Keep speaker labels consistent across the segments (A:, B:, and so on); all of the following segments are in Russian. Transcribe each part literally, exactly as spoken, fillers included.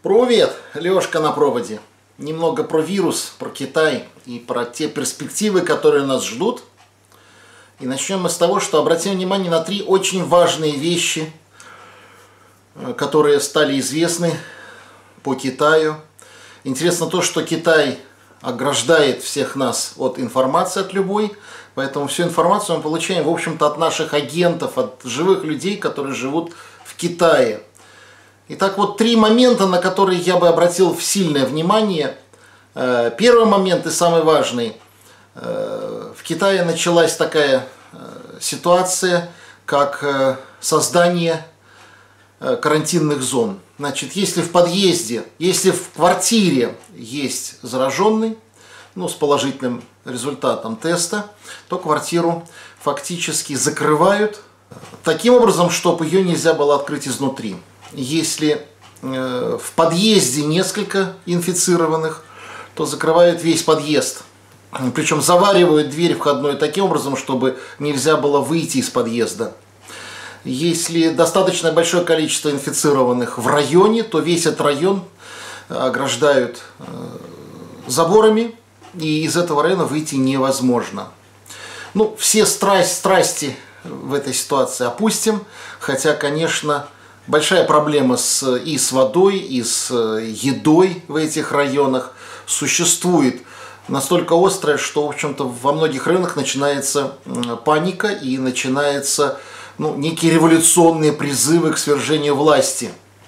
A: Привет, Лешка на проводе. Немного про вирус, про Китай и про те перспективы, которые нас ждут. И начнем мы с того, что обратим внимание на три очень важные вещи, которые стали известны по Китаю. Интересно то, что Китай ограждает всех нас от информации, от любой. Поэтому всю информацию мы получаем, в общем-то, от наших агентов, от живых людей, которые живут в Китае. Итак, вот три момента, на которые я бы обратил сильное внимание. Первый момент и самый важный. В Китае началась такая ситуация, как создание карантинных зон. Значит, если в подъезде, если в квартире есть зараженный, ну, с положительным результатом теста, то квартиру фактически закрывают таким образом, чтобы ее нельзя было открыть изнутри. Если э, в подъезде несколько инфицированных, то закрывают весь подъезд. Причем заваривают дверь входной таким образом, чтобы нельзя было выйти из подъезда. Если достаточно большое количество инфицированных в районе, то весь этот район ограждают э, заборами, и из этого района выйти невозможно. Ну, все страсть, страсти в этой ситуации опустим, хотя, конечно, большая проблема с, и с водой, и с едой в этих районах существует. Настолько острая, что, в общем-то, во многих районах начинается паника и начинаются ну, некие революционные призывы к свержению власти.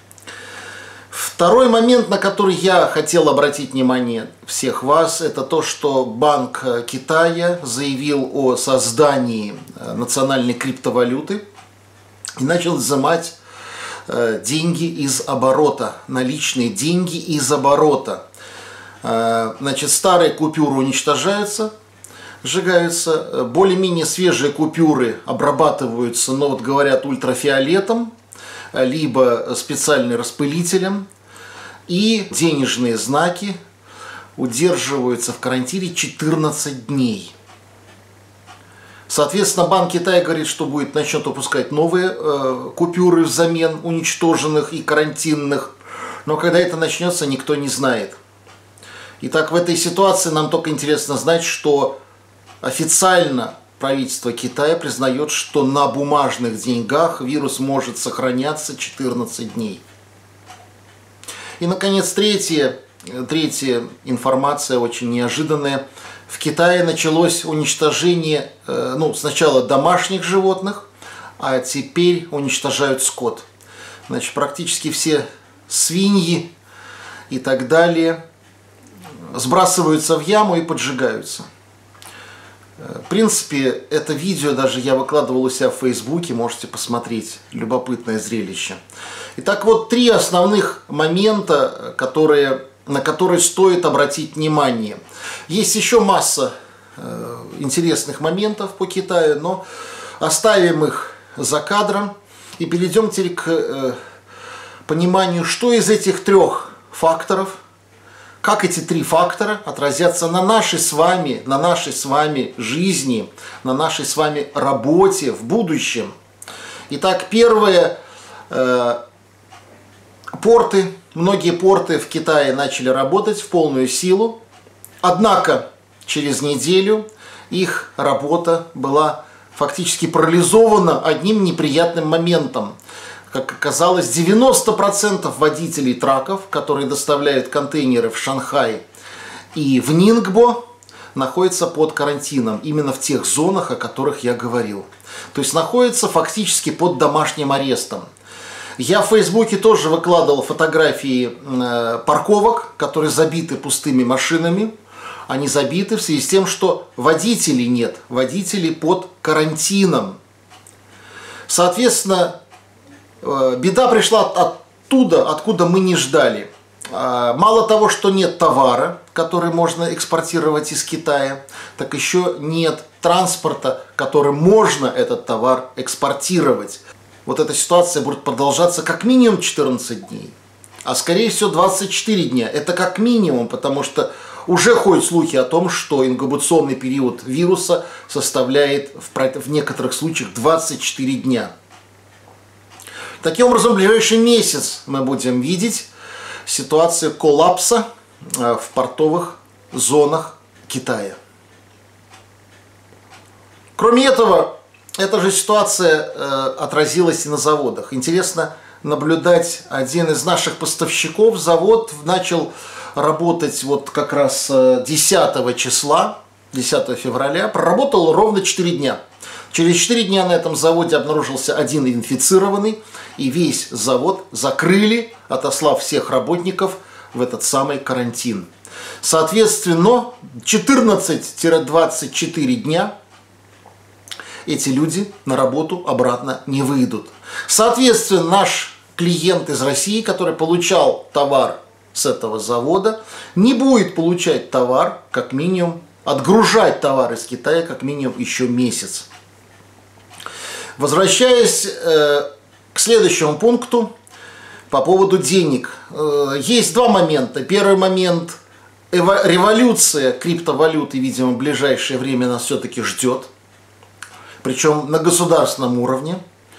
A: Второй момент, на который я хотел обратить внимание всех вас, это то, что Банк Китая заявил о создании национальной криптовалюты и начал изымать деньги из оборота, наличные деньги из оборота. Значит, старые купюры уничтожаются, сжигаются, более-менее свежие купюры обрабатываются, но вот говорят, ультрафиолетом, либо специальным распылителем, и денежные знаки удерживаются в карантине четырнадцать дней. Соответственно, Банк Китая говорит, что будет начнет выпускать новые э, купюры взамен уничтоженных и карантинных, но когда это начнется, никто не знает. Итак, в этой ситуации нам только интересно знать, что официально правительство Китая признает, что на бумажных деньгах вирус может сохраняться четырнадцать дней. И, наконец, третья, третья информация, очень неожиданная. В Китае началось уничтожение, ну, сначала домашних животных, а теперь уничтожают скот. Значит, практически все свиньи и так далее сбрасываются в яму и поджигаются. В принципе, это видео даже я выкладывал у себя в Фейсбуке, можете посмотреть, любопытное зрелище. Итак, вот три основных момента, которые, на которые стоит обратить внимание. Есть еще масса э, интересных моментов по Китаю, но оставим их за кадром и перейдем теперь к э, пониманию, что из этих трех факторов, как эти три фактора отразятся на нашей с вами, на нашей с вами жизни, на нашей с вами работе в будущем. Итак, первое, э, порты, многие порты в Китае начали работать в полную силу, однако через неделю их работа была фактически парализована одним неприятным моментом. Как оказалось, девяносто процентов водителей траков, которые доставляют контейнеры в Шанхай и в Нингбо, находятся под карантином, именно в тех зонах, о которых я говорил. То есть находятся фактически под домашним арестом. Я в Фейсбуке тоже выкладывал фотографии э, парковок, которые забиты пустыми машинами. Они забиты в связи с тем, что водителей нет, водителей под карантином. Соответственно, беда пришла оттуда, откуда мы не ждали. Мало того, что нет товара, который можно экспортировать из Китая, так еще нет транспорта, которым можно этот товар экспортировать. Вот эта ситуация будет продолжаться как минимум четырнадцать дней, а скорее всего двадцать четыре дня. Это как минимум, потому что уже ходят слухи о том, что инкубационный период вируса составляет в некоторых случаях двадцать четыре дня. Таким образом, в ближайший месяц мы будем видеть ситуация коллапса в портовых зонах Китая. Кроме этого, эта же ситуация отразилась и на заводах. Интересно наблюдать, один из наших поставщиков, завод, начал работать вот как раз десятого числа, десятого февраля, проработал ровно четыре дня. Через четыре дня на этом заводе обнаружился один инфицированный, и весь завод закрыли, отослав всех работников в этот самый карантин. Соответственно, четырнадцать-двадцать четыре дня эти люди на работу обратно не выйдут. Соответственно, наш клиент из России, который получал товар с этого завода, не будет получать товар, как минимум, отгружать товар из Китая как минимум еще месяц. Возвращаясь э, к следующему пункту по поводу денег. Э, есть два момента. Первый момент – революция криптовалюты, видимо, в ближайшее время нас все-таки ждет. Причем на государственном уровне,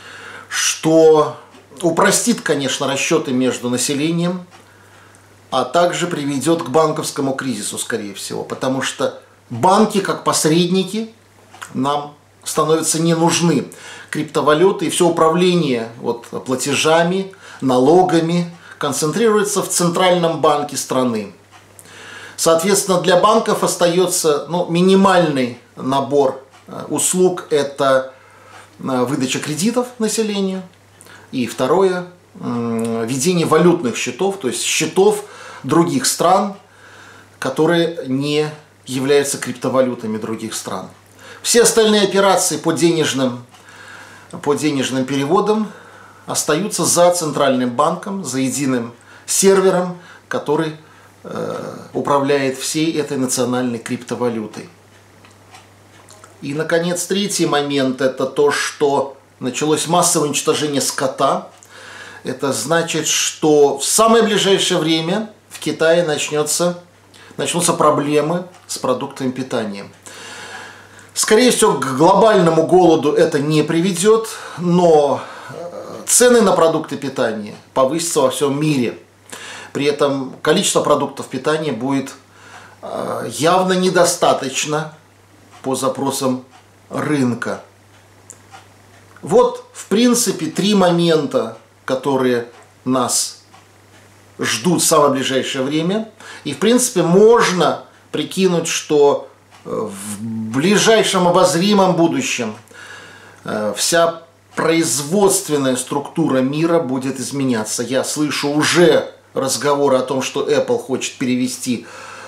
A: что упростит, конечно, расчеты между населением, а также приведет к банковскому кризису, скорее всего, потому что банки, как посредники, нам становятся не нужны. Криптовалюты и все управление вот, платежами, налогами концентрируется в центральном банке страны. Соответственно, для банков остается ну, минимальный набор услуг – это выдача кредитов населению. И второе – ведение валютных счетов, то есть счетов других стран, которые не являются криптовалютами других стран. Все остальные операции по денежным, по денежным переводам остаются за центральным банком, за единым сервером, который э, управляет всей этой национальной криптовалютой. И, наконец, третий момент – это то, что началось массовое уничтожение скота. Это значит, что в самое ближайшее время в Китае начнется, начнутся проблемы с продуктами питания. Скорее всего, к глобальному голоду это не приведет, но цены на продукты питания повысятся во всем мире. При этом количество продуктов питания будет явно недостаточно по запросам рынка. Вот, в принципе, три момента, которые нас ждут в самое ближайшее время. И, в принципе, можно прикинуть, что в ближайшем обозримом будущем вся производственная структура мира будет изменяться. Я слышу уже разговоры о том, что Apple хочет перевести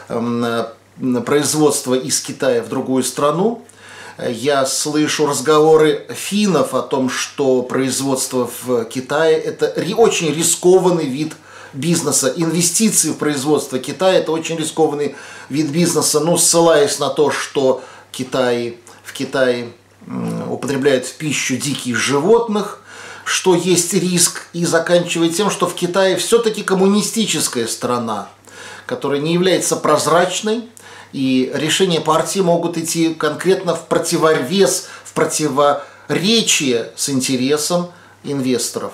A: производство из Китая в другую страну. Я слышу разговоры финнов о том, что производство в Китае – это очень рискованный вид бизнеса. Инвестиции в производство Китая – это очень рискованный вид бизнеса, ну, ссылаясь на то, что Китай, в Китае употребляют в пищу диких животных, что есть риск, и заканчивая тем, что в Китае все-таки коммунистическая страна, которая не является прозрачной, и решения партии могут идти конкретно в противовес, в противоречие с интересом инвесторов.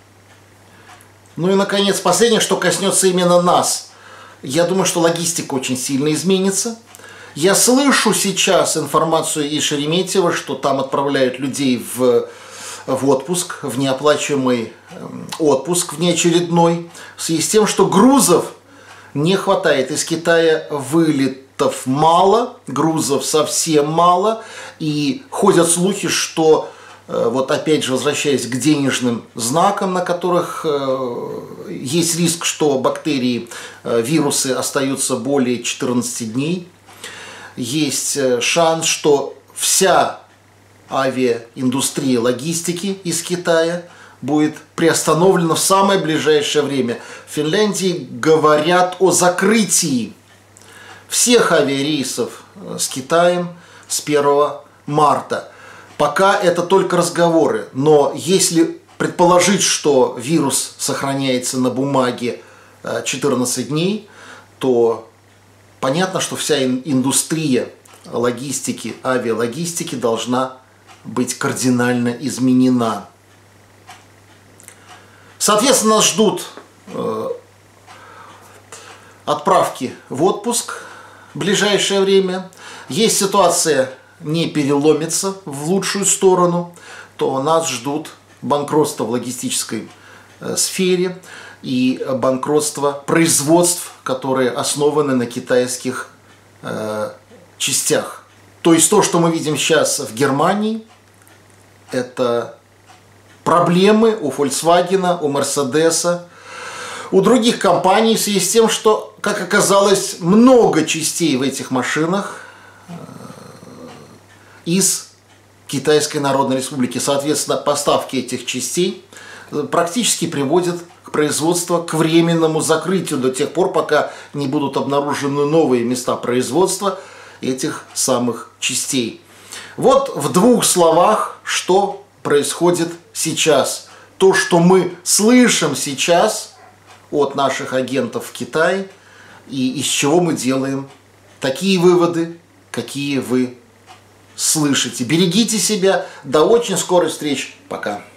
A: Ну и, наконец, последнее, что коснется именно нас. Я думаю, что логистика очень сильно изменится. Я слышу сейчас информацию из Шереметьево, что там отправляют людей в, в отпуск, в неоплачиваемый отпуск внеочередной, в связи с тем, что грузов не хватает. Из Китая вылет мало, грузов совсем мало, и ходят слухи, что, вот опять же возвращаясь к денежным знакам, на которых есть риск, что бактерии, вирусы остаются более четырнадцати дней, есть шанс, что вся авиаиндустрия логистики из Китая будет приостановлена в самое ближайшее время. В Финляндии говорят о закрытии всех авиарейсов с Китаем с первого марта. Пока это только разговоры, но если предположить, что вирус сохраняется на бумаге четырнадцать дней, то понятно, что вся индустрия логистики, авиалогистики должна быть кардинально изменена. Соответственно, нас ждут отправки в отпуск в ближайшее время, есть ситуация не переломится в лучшую сторону, то нас ждут банкротство в логистической сфере и банкротство производств, которые основаны на китайских э, частях. То есть то, что мы видим сейчас в Германии, это проблемы у Volkswagen, у Mercedes, у других компаний в связи с тем, что, как оказалось, много частей в этих машинах из Китайской Народной Республики. Соответственно, поставки этих частей практически приводят к производству к временному закрытию до тех пор, пока не будут обнаружены новые места производства этих самых частей. Вот в двух словах, что происходит сейчас. То, что мы слышим сейчас от наших агентов в Китае, и из чего мы делаем такие выводы, какие вы слышите. Берегите себя. До очень скорой встречи. Пока.